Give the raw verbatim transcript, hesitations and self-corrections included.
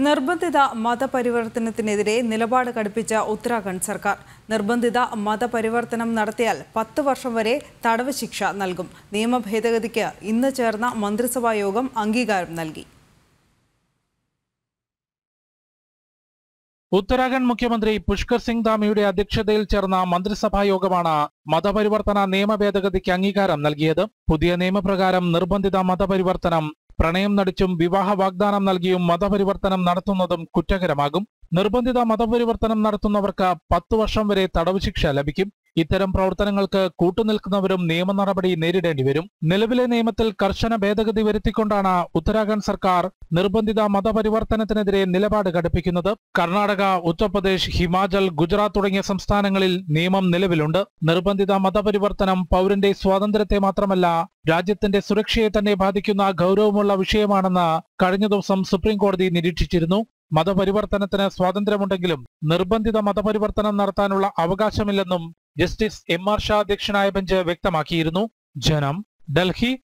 നിർബന്ധിത മതപരിവർത്തനത്തിനെതിരെ നിലപാട് കടുപ്പിച്ച ഉത്തരാഖണ്ഡ് സർക്കാർ. നിർബന്ധിത മതപരിവർത്തനം നടത്തിയാൽ പത്ത് വർഷം വരെ തടവ് ശിക്ഷ നൽകും. നിയമ ഭേദഗതിക്ക് ഇന്ന് ചേർന്ന മന്ത്രിസഭാ യോഗം അംഗീകാരം നൽകി. ഉത്തരാഖണ്ഡ് മുഖ്യമന്ത്രി പുഷ്കർ സിംഗ് ധാമിയുടെ അധ്യക്ഷതയിൽ ചേർന്ന മന്ത്രിസഭാ യോഗമാണ് മതപരിവർത്തന നിയമ ഭേദഗതിക്ക് അംഗീകാരം നൽകിയത്. പുതിയ നിയമപ്രകാരം നിർബന്ധിത മതപരിവർത്തനം പ്രണയം നടിച്ചും വിവാഹ വാഗ്ദാനം നൽകിയും മതപരിവർത്തനം നടത്തുന്നതും കുറ്റകരമാകും. നിർബന്ധിത മതപരിവർത്തനം നടത്തുന്നവർക്ക് പത്തു വർഷം വരെ തടവ് ശിക്ഷ ലഭിക്കും. ഇത്തരം പ്രവർത്തനങ്ങൾക്ക് കൂട്ടുനിൽക്കുന്നവരും നിയമ നടപടി നേരിടേണ്ടി വരും. നിലവിലെ നിയമത്തിൽ കർശന ഭേദഗതി വരുത്തിക്കൊണ്ടാണ് ഉത്തരാഖണ്ഡ് സർക്കാർ നിർബന്ധിത മതപരിവർത്തനത്തിനെതിരെ നിലപാട് ഘടിപ്പിക്കുന്നത്. കർണാടക, ഉത്തർപ്രദേശ്, ഹിമാചൽ, ഗുജറാത്ത് തുടങ്ങിയ സംസ്ഥാനങ്ങളിൽ നിയമം നിലവിലുണ്ട്. നിർബന്ധിത മതപരിവർത്തനം പൗരന്റെ സ്വാതന്ത്ര്യത്തെ മാത്രമല്ല രാജ്യത്തിന്റെ സുരക്ഷയെ തന്നെ ബാധിക്കുന്ന ഗൗരവമുള്ള വിഷയമാണെന്ന് കഴിഞ്ഞ ദിവസം സുപ്രീം കോടതി നിരീക്ഷിച്ചിരുന്നു. മതപരിവർത്തനത്തിന് സ്വാതന്ത്ര്യമുണ്ടെങ്കിലും നിർബന്ധിത മതപരിവർത്തനം നടത്താനുള്ള അവകാശമില്ലെന്നും ജസ്റ്റിസ് എം ആർ ഷാ അധ്യക്ഷനായ ബെഞ്ച് വ്യക്തമാക്കിയിരുന്നു. ജനം, ഡൽഹി.